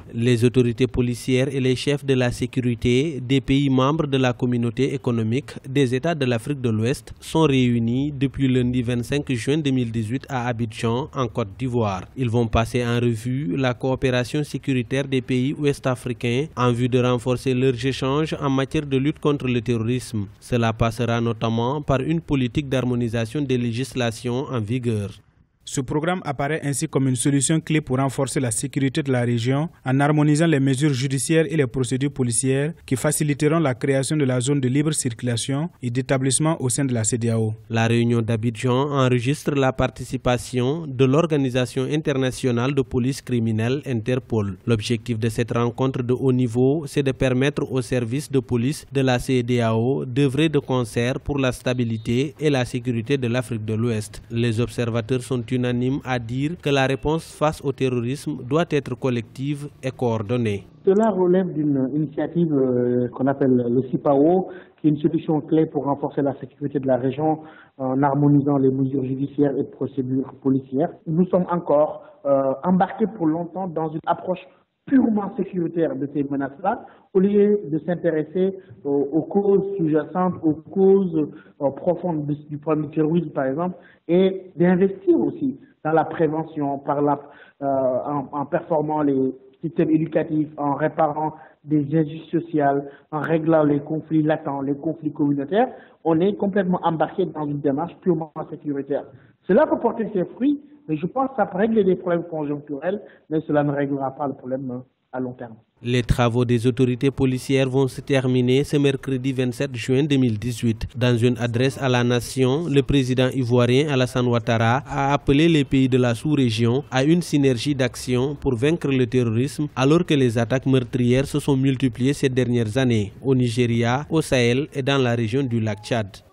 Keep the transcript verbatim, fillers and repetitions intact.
Les autorités policières et les chefs de la sécurité des pays membres de la communauté économique des États de l'Afrique de l'Ouest sont réunis depuis lundi vingt-cinq juin deux mille dix-huit à Abidjan, en Côte d'Ivoire. Ils vont passer en revue la coopération sécuritaire des pays ouest-africains en vue de renforcer leurs échanges en matière de lutte contre le terrorisme. Cela passera notamment par une politique d'harmonisation des législations en vigueur. Ce programme apparaît ainsi comme une solution clé pour renforcer la sécurité de la région en harmonisant les mesures judiciaires et les procédures policières qui faciliteront la création de la zone de libre circulation et d'établissement au sein de la C E D E A O. La réunion d'Abidjan enregistre la participation de l'Organisation internationale de police criminelle Interpol. L'objectif de cette rencontre de haut niveau, c'est de permettre aux services de police de la C E D E A O d'œuvrer de concert pour la stabilité et la sécurité de l'Afrique de l'Ouest. Les observateurs sont unanime à dire que la réponse face au terrorisme doit être collective et coordonnée. Cela relève d'une initiative euh, qu'on appelle le C I P A O, qui est une solution clé pour renforcer la sécurité de la région en harmonisant les mesures judiciaires et procédures policières. Nous sommes encore euh, embarqués pour longtemps dans une approche purement sécuritaire de ces menaces-là, au lieu de s'intéresser aux, aux causes sous-jacentes, aux causes euh, profondes du, du problème du terrorisme, par exemple, et d'investir aussi dans la prévention, par la, euh, en, en performant les systèmes éducatifs, en réparant des injustices sociales, en réglant les conflits latents, les conflits communautaires. On est complètement embarqué dans une démarche purement sécuritaire. Cela peut porter ses fruits, mais je pense que ça peut régler des problèmes conjoncturels, mais cela ne réglera pas le problème à long terme. Les travaux des autorités policières vont se terminer ce mercredi vingt-sept juin deux mille dix-huit. Dans une adresse à la nation, le président ivoirien Alassane Ouattara a appelé les pays de la sous-région à une synergie d'action pour vaincre le terrorisme alors que les attaques meurtrières se sont multipliées ces dernières années au Nigeria, au Sahel et dans la région du lac Tchad.